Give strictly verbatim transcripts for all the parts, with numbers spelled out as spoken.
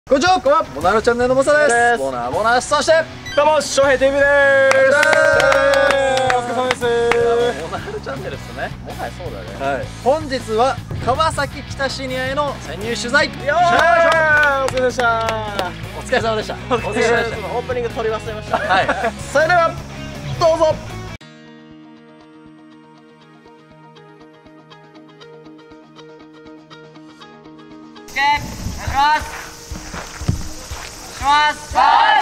こんにちは、こんばんは。ボナールチャンネルのモサです。ボナーボナー、そしてどうも、翔平 ティーブイ でーす。お疲れ様です。 ボナールチャンネルですね。もはやそうだね。はい。本日は川崎北シニアへの潜入取材。よーしお疲れ様でした。 お疲れ様でした。お疲れ様でした。 オープニング撮り忘れました。 はい。それではどうぞ。 お願いします。お願いします。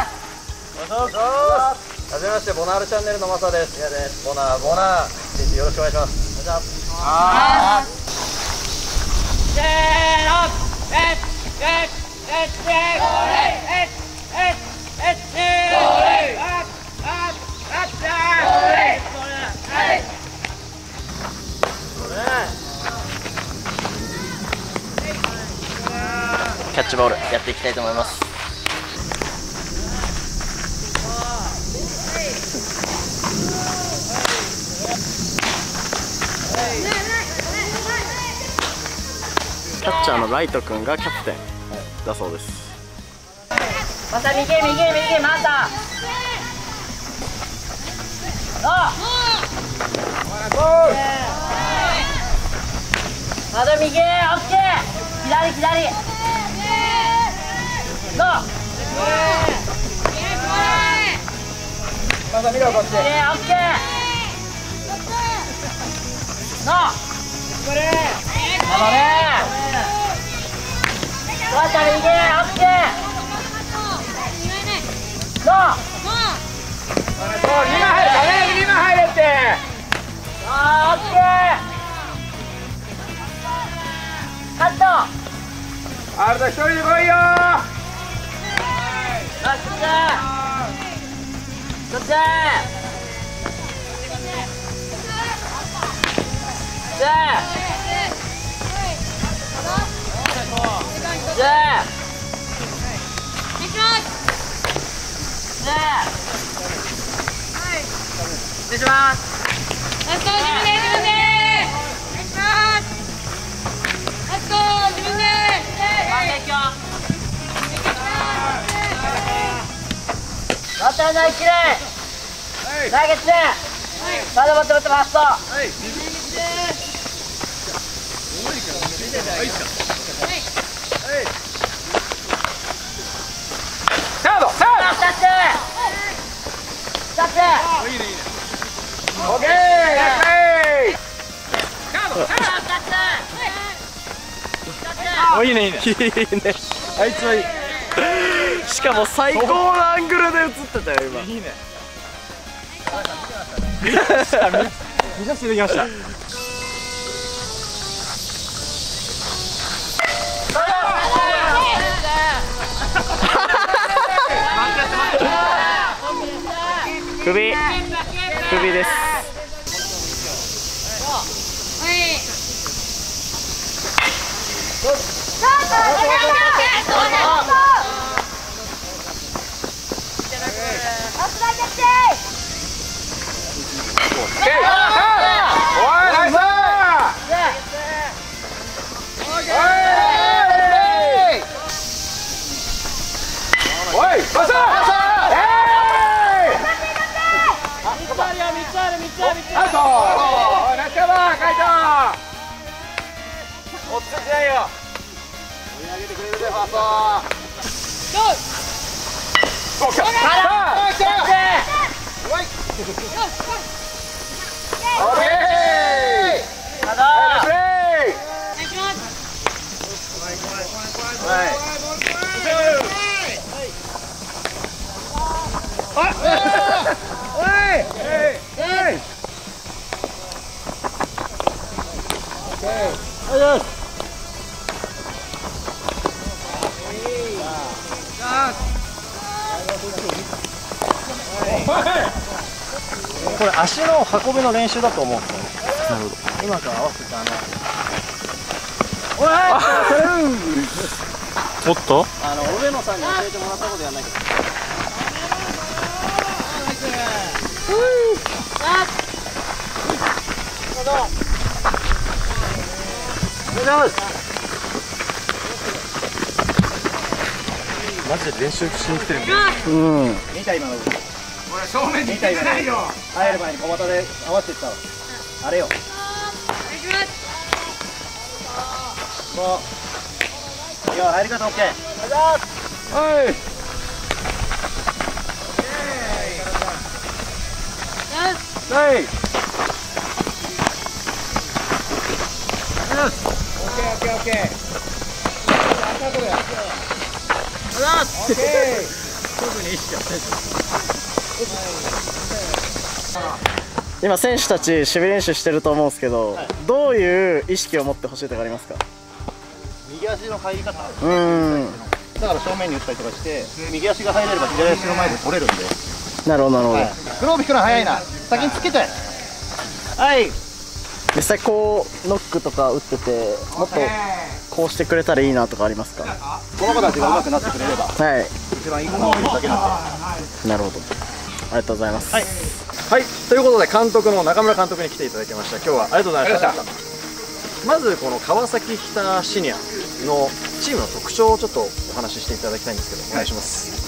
はじめまして、ボナールチャンネルのマサです。やです。ボナーボナー、よろしくお願いします。お願いします。 せーの、えっえっえっえっえっえっえっあっあっあっキャッチボールやっていきたいと思います。 キャッチャーのライト君がキャプテンだそうです。 また右右右また。あ。まだ右、オッケー。左左。ゴー。 また見ろこっち。 オッケー。ゴー。頑張れ。また右、オッケー。ゴー。 今入れ、ダメ、今入れって。 あー、オッケー。カット。 あれだ、一人で来いよ。 よし、そっち。そっち。そっち。じゃあ、失礼します。 ラスト自分で自分でお願いします。ラスト自分でまたナイスキレー投げてまだ待って待ってファーストサード、サード。 タッチタッチオッケー、ナイスプレー。お、いいね、いいね。いいね。あいつはいい。しかも最高のアングルで映ってたよ、今。いいね。見させていただきました。首、首です。 これ足の運びの練習だと思うんですよね。なるほど。今から合わせてあの。 おっと。 あの上野さんに教えてもらったことやんなきゃ。お願いします。 マジで練習しに来てるんで。 うん。 見た今の。俺正面に見た今の。入る前に小股で合わせてたわ。あれよ。もう。いや入り方オッケー。 はい。はい。 オッケーオッケーオッケー。オッケー。特に意識はせず。 今選手たち守備練習してると思うんですけど、はい、どういう意識を持ってほしいとかありますか？ 右足の入り方。 うん。 だから正面に打ったりとかして、右足が入れれば左足の前で取れるんで。 なるほどなるほど。 はい、グローブ引くの早いな。先につけて。はい。 実際こうノックとか打っててもっとこうしてくれたらいいなとかありますか？ この子たちが上手くなってくれれば、 はい、 一番いいものを見るだけなんで。 なるほど、ありがとうございます。 はい、 はい、ということで監督の中村監督に来ていただきました。今日はありがとうございました。まずこの川崎北シニアのチームの特徴をちょっとお話ししていただきたいんですけど、お願いします。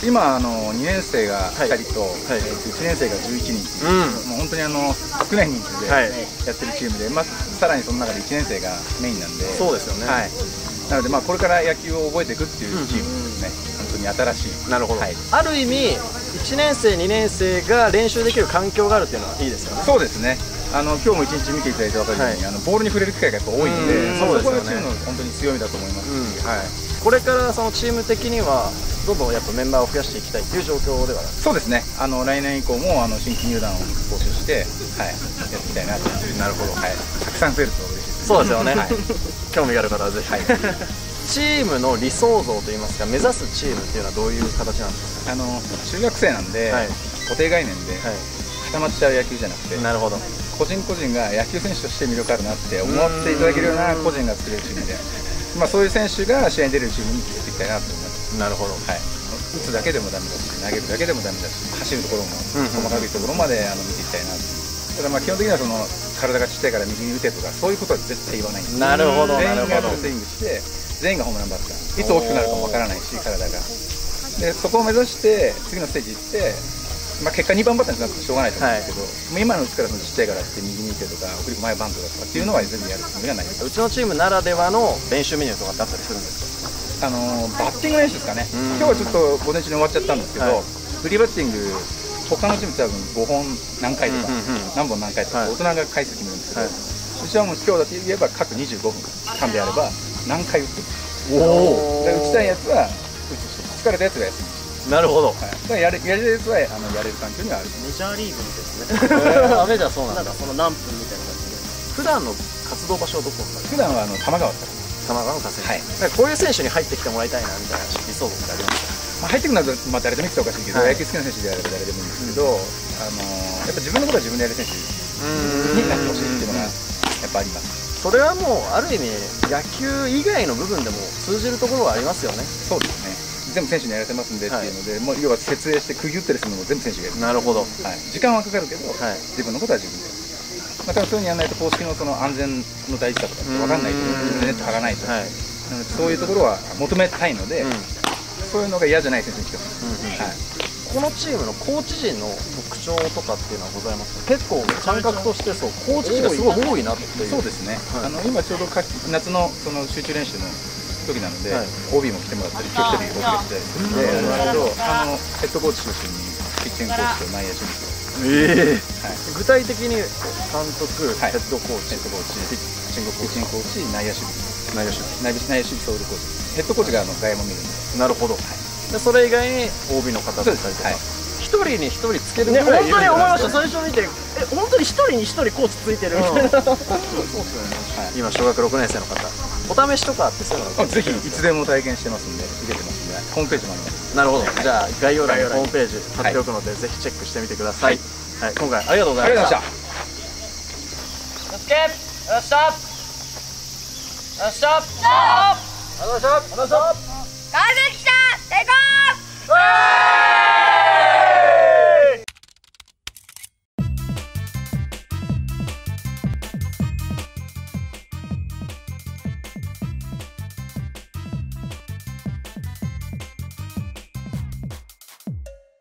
今あのにねん生がふたりと、 はい、 いちねん生がじゅういちにんっていう、うん、もう本当にあの少ない人数でやってるチームで、まあ、さらにその中でいちねん生がメインなんで、 そうですよね、 はい、なのでまあこれから野球を覚えていくっていうチームですね、うん、本当に新しい。 なるほど、 はい、 ある意味いちねん生にねん生が練習できる環境があるっていうのはいいですよね。 そうですね、あの今日も一日見ていただいて分かるように、はい、あのボールに触れる機会がやっぱ多いので、そこがチームの本当に強みだと思いますし、うん、はい、 これからそのチーム的にはどんどんやっぱメンバーを増やしていきたいっていう状況ではある。 そうですね、あの来年以降もあの新規入団を募集して、はい、やっていきたいなと。 なるほど、 はい、たくさん増えると嬉しいです。 そうですよね、はい、興味がある方はぜひ、 はい、 チームの理想像といいますか目指すチームっていうのはどういう形なんですか？ あの中学生なんで、はい、固定概念で、はい、固まっちゃう野球じゃなくて、 なるほど、 個人個人が野球選手として魅力あるなって思っていただけるような個人が作れるチームで、まあ、そういう選手が試合に出れるチームに作っていきたいなと思います。 なるほど、 はい、打つだけでもダメだし、投げるだけでもダメだし、走るところも細かいところまであの見ていきたいなと。ただまあ基本的にはその体がちっちゃいから右に打てとかそういうことは絶対言わないんです。 なるほど、 全員がスイングして全員がホームランバッター、いつ大きくなるかもわからないし体が、でそこを目指して次のステージ行って、まあ、結果にばんバッターになってしょうがないと思うんですけど、はい、今のうちからそのちっちゃいからって右に行けとか送り前バントだとかっていうのは全部やるつもりはないです。 うちのチームならではの練習メニューとかってあったりするんですか？ あのー、バッティング練習ですかね。今日はちょっと午前中に終わっちゃったんですけど、はい、フリーバッティング他のチームって多分ごほん何回とか、何本何回とか、はい、大人が回数決めるんですけど、はい、うちはもう今日だって言えば各にじゅうごふん間であれば何回打ってる。おお。打ちたいやつは打つし、疲れたやつは休むし。 なるほど。 はい、だからやれやれるやつはあのやれる環境にはある。 メジャーリーグですね。 ダメじゃそうなんだ。 なんかその何分みたいな感じで。 普段の活動場所はどこになる？ 普段はあの多摩川です。 多摩川の河川。 はい。 だからこういう選手に入ってきてもらいたいなみたいな理想像ってありますか？ まあ入ってくるのはまあ誰でもいいっておかしいけど、はい、野球好きな選手であれば誰でもいいんですけど、うん、あのー、やっぱ自分のことは自分でやる選手になってほしいっていうのがやっぱあります。 それはもうある意味野球以外の部分でも通じるところはありますよね。 そうですね。全部選手にやらせますんでっていうので、はい、もう要は設営して釘打ったりするのも全部選手がやる。 なるほど。 はい。時間はかかるけど、はい、自分のことは自分でやる。またそういうふうにやらないと公式のその安全の大事さとかって分かんないと思うので、ネット張らないと。はい。そういうところは求めたいので、うん、そういうのが嫌じゃない選手に来てほしい。はい。 このチームのコーチ陣の特徴とかっていうのはございますか？結構感覚としてそうコーチ陣がすごい多いなっていう。 そうですね。はい、あの今ちょうどか夏のその集中練習の時なので、はい、オービー も来てもらったり、今日一人僕が来たりするんで、あのあのヘッドコーチ中心にピッチングコーチと内野守備と。 ええー。はい。具体的に監督、はい、ヘッドコーチ、 ヘッドコーチ、ピッチングコーチ、 ピッチングコーチ、 内野守備、 内野守備、 内野守備ソウルコーチ。ヘッドコーチがあの外野も見るんで。 なるほど。はい。でそれ以外に オービー の方だったりとか。一人に一人つけるぐらいいるんじゃないですか。ね、本当に思いました。最初見て、え、本当に一人に一人コーチついてるみたいな。そうですよね。はい、今小学ろくねん生の方、お試しとかってそういうの。 ぜひいつでも体験してますんで、受けてますんで、ホームページもあります。 なるほど。じゃあ概要欄にホームページ貼っておくので、ぜひチェックしてみてください。はい、今回ありがとうございました。 よしけ、よっしゃ、よっしゃ、よっしゃ、よっしゃ、よっしゃ、よっしゃ、川崎さん、成功。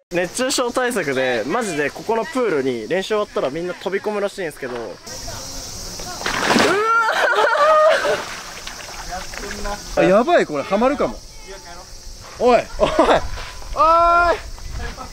熱中症対策でマジでここのプールに練習終わったらみんな飛び込むらしいんですけど、うわーやばい、これハマるかも。おいおいおい